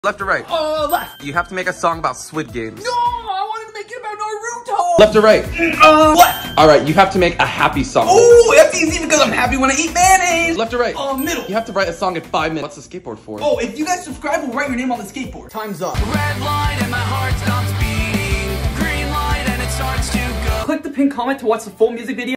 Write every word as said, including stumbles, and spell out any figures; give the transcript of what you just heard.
Left or right? Uh, left. You have to make a song about Squid Games. No, I wanted to make it about Naruto. Left or right? Uh, left. All right, you have to make a happy song. Oh, that's easy because I'm happy when I eat mayonnaise. Left or right? Uh, middle. You have to write a song in five minutes. What's the skateboard for? Oh, if you guys subscribe, we'll write your name on the skateboard. Time's up. Red light and my heart stops beating. Green light and it starts to go. Click the pinned comment to watch the full music video.